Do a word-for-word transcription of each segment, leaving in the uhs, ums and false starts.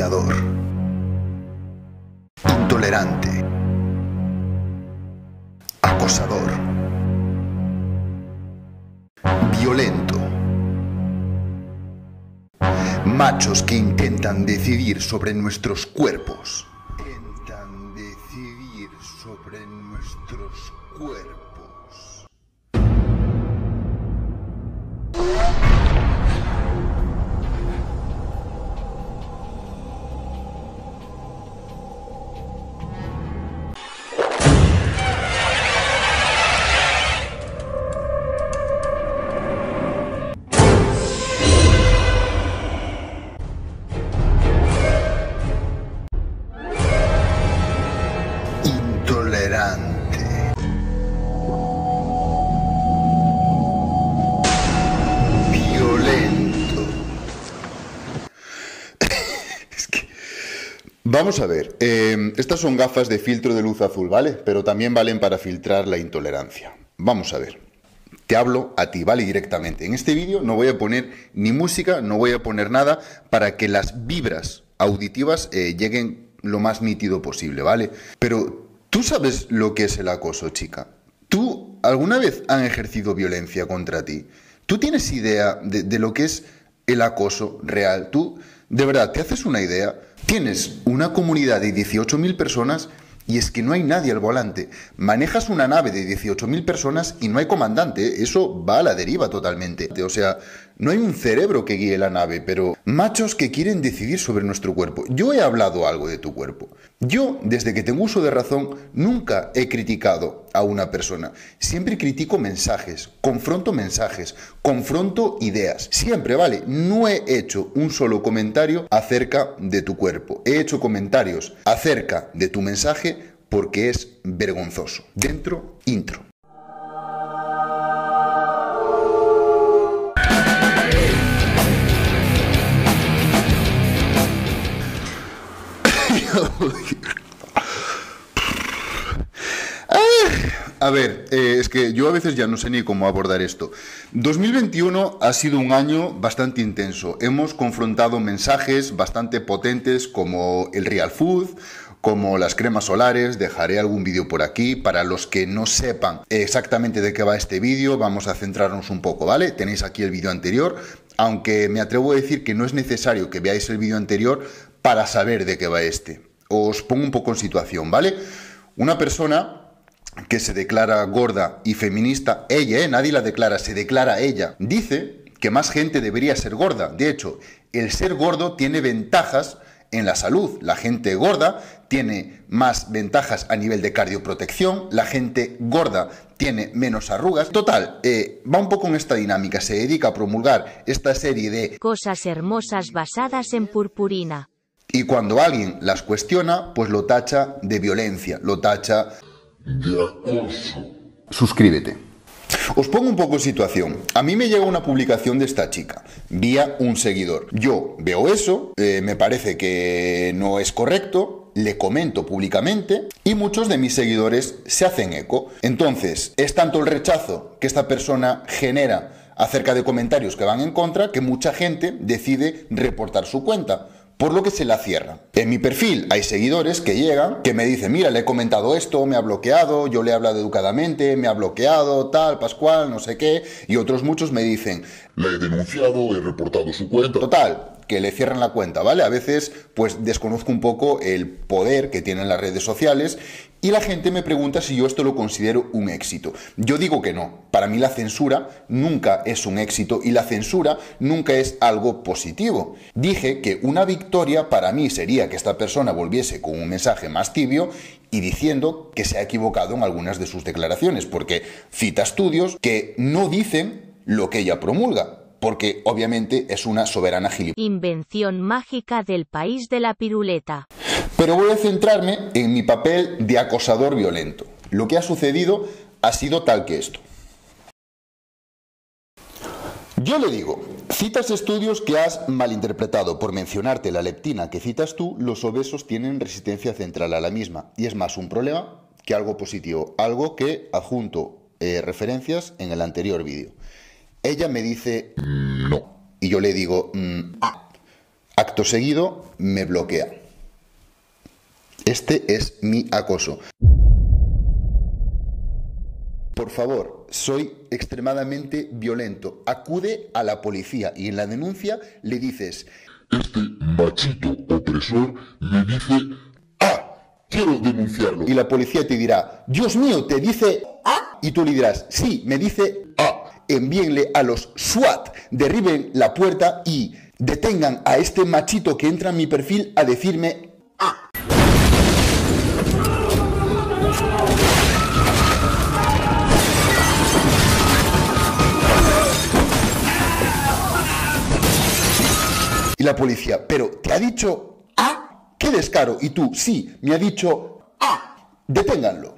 intimidador, intolerante, acosador, violento, machos que intentan decidir sobre nuestros cuerpos. Intentan decidir sobre nuestros cuerpos. Intolerante, violento. Es que... Vamos a ver, eh, estas son gafas de filtro de luz azul, ¿vale? Pero también valen para filtrar la intolerancia. Vamos a ver, te hablo a ti, ¿vale? Directamente. En este vídeo no voy a poner ni música, no voy a poner nada para que las vibras auditivas eh, lleguen lo más nítido posible, ¿vale? Pero ¿tú sabes lo que es el acoso, chica? ¿Tú alguna vez han ejercido violencia contra ti? ¿Tú tienes idea de, de lo que es el acoso real? ¿Tú, de verdad, te haces una idea? Tienes una comunidad de dieciocho mil personas y es que no hay nadie al volante. Manejas una nave de dieciocho mil personas y no hay comandante. Eso va a la deriva totalmente. O sea, no hay un cerebro que guíe la nave, pero machos que quieren decidir sobre nuestro cuerpo. Yo he hablado algo de tu cuerpo. Yo, desde que tengo uso de razón, nunca he criticado a una persona. Siempre critico mensajes, confronto mensajes, confronto ideas. Siempre, ¿vale? No he hecho un solo comentario acerca de tu cuerpo. He hecho comentarios acerca de tu mensaje porque es vergonzoso. Dentro, intro. A ver, eh, es que yo a veces ya no sé ni cómo abordar esto. dos mil veintiuno ha sido un año bastante intenso. Hemos confrontado mensajes bastante potentes como el real food, como las cremas solares. Dejaré algún vídeo por aquí. Para los que no sepan exactamente de qué va este vídeo, vamos a centrarnos un poco, ¿vale? Tenéis aquí el vídeo anterior, aunque me atrevo a decir que no es necesario que veáis el vídeo anterior para saber de qué va este. Os pongo un poco en situación, ¿vale? Una persona que se declara gorda y feminista, ella, ¿eh? Nadie la declara, se declara ella, dice que más gente debería ser gorda. De hecho, el ser gordo tiene ventajas en la salud. La gente gorda tiene más ventajas a nivel de cardioprotección, la gente gorda tiene menos arrugas. Total, eh, va un poco en esta dinámica, se dedica a promulgar esta serie de cosas hermosas basadas en purpurina. Y cuando alguien las cuestiona, pues lo tacha de violencia, lo tacha de acoso. Suscríbete. Os pongo un poco en situación. A mí me llega una publicación de esta chica, vía un seguidor. Yo veo eso, eh, me parece que no es correcto, le comento públicamente y muchos de mis seguidores se hacen eco. Entonces, es tanto el rechazo que esta persona genera acerca de comentarios que van en contra que mucha gente decide reportar su cuenta, por lo que se la cierra. En mi perfil hay seguidores que llegan, que me dicen, mira, le he comentado esto, me ha bloqueado, yo le he hablado educadamente, me ha bloqueado, tal, pascual, no sé qué, y otros muchos me dicen, le he denunciado, he reportado su cuenta. Total, que le cierran la cuenta, ¿vale? A veces, pues, desconozco un poco el poder que tienen las redes sociales y la gente me pregunta si yo esto lo considero un éxito. Yo digo que no. Para mí la censura nunca es un éxito y la censura nunca es algo positivo. Dije que una victoria para mí sería que esta persona volviese con un mensaje más tibio y diciendo que se ha equivocado en algunas de sus declaraciones, porque cita estudios que no dicen lo que ella promulga, porque obviamente es una soberana gilipollas. Invención mágica del país de la piruleta. Pero voy a centrarme en mi papel de acosador violento. Lo que ha sucedido ha sido tal que esto. Yo le digo, citas estudios que has malinterpretado. Por mencionarte la leptina que citas tú, los obesos tienen resistencia central a la misma. Y es más un problema que algo positivo, algo que adjunto eh, referencias en el anterior vídeo. Ella me dice no. Y yo le digo, mm, ah. Acto seguido, me bloquea. Este es mi acoso. Por favor, soy extremadamente violento. Acude a la policía y en la denuncia le dices: este machito opresor me dice A, quiero denunciarlo. Y la policía te dirá: Dios mío, te dice A. Y tú le dirás: sí, me dice A. Envíenle a los SWAT, derriben la puerta y detengan a este machito que entra en mi perfil a decirme A. Y la policía: pero ¿te ha dicho A? ¡Qué descaro! Y tú: sí, me ha dicho A. Deténganlo.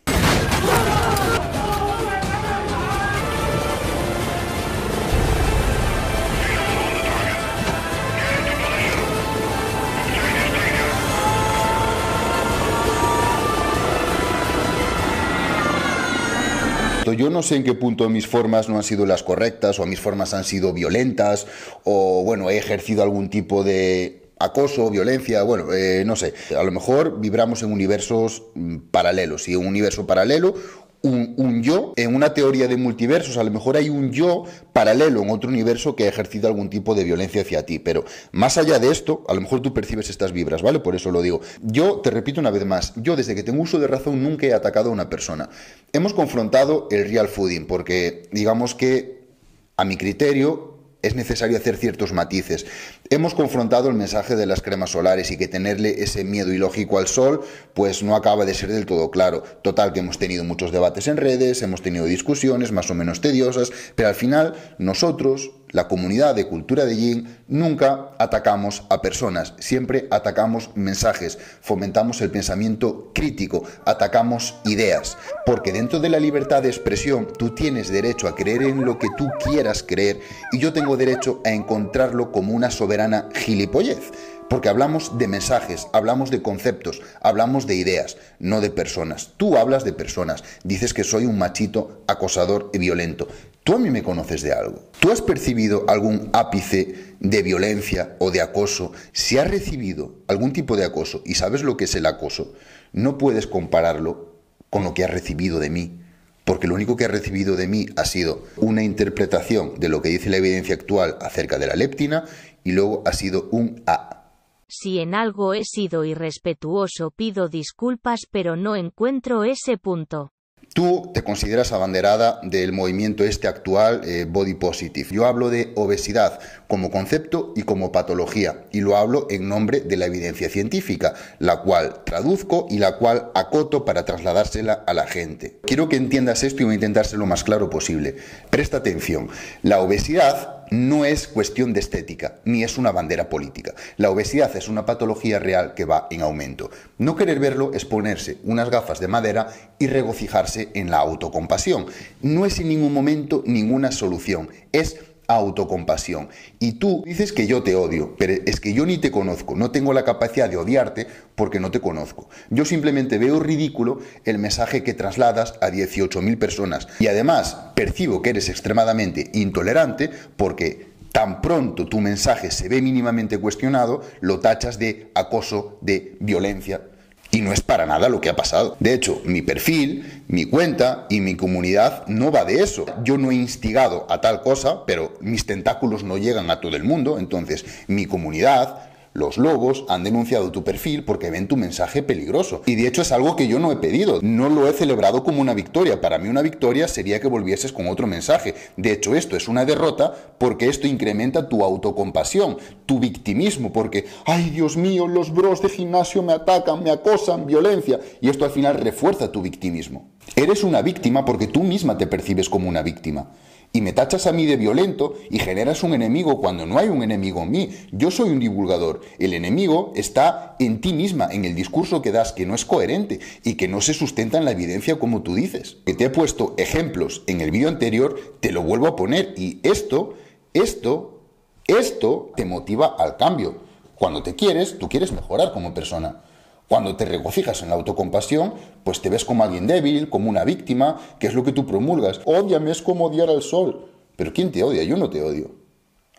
Yo no sé en qué punto mis formas no han sido las correctas, o mis formas han sido violentas, o bueno, he ejercido algún tipo de acoso, violencia, bueno, eh, no sé. A lo mejor vibramos en universos paralelos, y en un universo paralelo, un, un yo, en una teoría de multiversos, a lo mejor hay un yo paralelo en otro universo que ha ejercido algún tipo de violencia hacia ti, pero más allá de esto, a lo mejor tú percibes estas vibras, ¿vale? Por eso lo digo. Yo, te repito una vez más, yo desde que tengo uso de razón nunca he atacado a una persona. Hemos confrontado el real fooding porque, digamos que, a mi criterio, es necesario hacer ciertos matices. Hemos confrontado el mensaje de las cremas solares y que tenerle ese miedo ilógico al sol, pues no acaba de ser del todo claro. Total, que hemos tenido muchos debates en redes, hemos tenido discusiones más o menos tediosas, pero al final nosotros, la comunidad de Cultura de Yin, nunca atacamos a personas, siempre atacamos mensajes, fomentamos el pensamiento crítico, atacamos ideas, porque dentro de la libertad de expresión tú tienes derecho a creer en lo que tú quieras creer y yo tengo derecho a encontrarlo como una soberana gilipollez. Porque hablamos de mensajes, hablamos de conceptos, hablamos de ideas, no de personas. Tú hablas de personas, dices que soy un machito acosador y violento. Tú a mí me conoces de algo. ¿Tú has percibido algún ápice de violencia o de acoso? Si has recibido algún tipo de acoso y sabes lo que es el acoso, no puedes compararlo con lo que has recibido de mí. Porque lo único que has recibido de mí ha sido una interpretación de lo que dice la evidencia actual acerca de la leptina y luego ha sido un A. Si en algo he sido irrespetuoso, pido disculpas, pero no encuentro ese punto. Tú te consideras abanderada del movimiento este actual, eh, Body Positive. Yo hablo de obesidad como concepto y como patología, y lo hablo en nombre de la evidencia científica, la cual traduzco y la cual acoto para trasladársela a la gente. Quiero que entiendas esto y voy a intentar ser lo más claro posible. Presta atención. La obesidad no es cuestión de estética, ni es una bandera política. La obesidad es una patología real que va en aumento. No querer verlo es ponerse unas gafas de madera y regocijarse en la autocompasión. No es en ningún momento ninguna solución, es autocompasión. Y tú dices que yo te odio, pero es que yo ni te conozco, no tengo la capacidad de odiarte porque no te conozco. Yo simplemente veo ridículo el mensaje que trasladas a dieciocho mil personas y además percibo que eres extremadamente intolerante porque tan pronto tu mensaje se ve mínimamente cuestionado, lo tachas de acoso, de violencia. Y no es para nada lo que ha pasado. De hecho, mi perfil, mi cuenta y mi comunidad no va de eso. Yo no he instigado a tal cosa, pero mis tentáculos no llegan a todo el mundo. Entonces, mi comunidad, los lobos, han denunciado tu perfil porque ven tu mensaje peligroso. Y de hecho es algo que yo no he pedido. No lo he celebrado como una victoria. Para mí una victoria sería que volvieses con otro mensaje. De hecho, esto es una derrota porque esto incrementa tu autocompasión, tu victimismo, porque, ay Dios mío, los bros de gimnasio me atacan, me acosan, violencia. Y esto al final refuerza tu victimismo. Eres una víctima porque tú misma te percibes como una víctima. Y me tachas a mí de violento y generas un enemigo cuando no hay un enemigo en mí. Yo soy un divulgador. El enemigo está en ti misma, en el discurso que das, que no es coherente y que no se sustenta en la evidencia como tú dices. Que te he puesto ejemplos en el vídeo anterior, te lo vuelvo a poner. Y esto, esto, esto te motiva al cambio. Cuando te quieres, tú quieres mejorar como persona. Cuando te regocijas en la autocompasión, pues te ves como alguien débil, como una víctima, que es lo que tú promulgas. Ódiame, es como odiar al sol. Pero ¿quién te odia? Yo no te odio.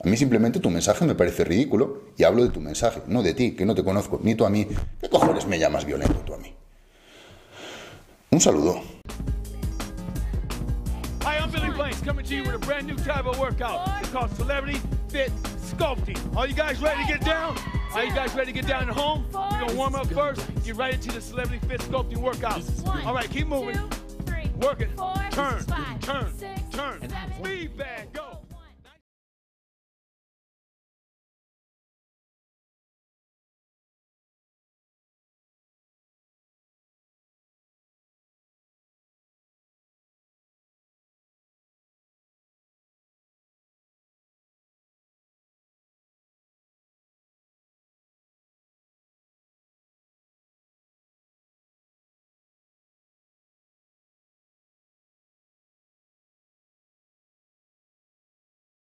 A mí simplemente tu mensaje me parece ridículo y hablo de tu mensaje, no de ti, que no te conozco, ni tú a mí. ¿Qué cojones me llamas violento tú a mí? Un saludo. Hi, I'm Billy Blanks coming to you with a brand new type of workout. It's called Celebrity Fit Sculpting. Are you guys ready to get down? Are you guys ready to get down at home? We're going to warm up first. Get right into the Celebrity Fit Sculpting workout. All right, keep moving. Work it. Turn, turn, turn. Feedback. Go.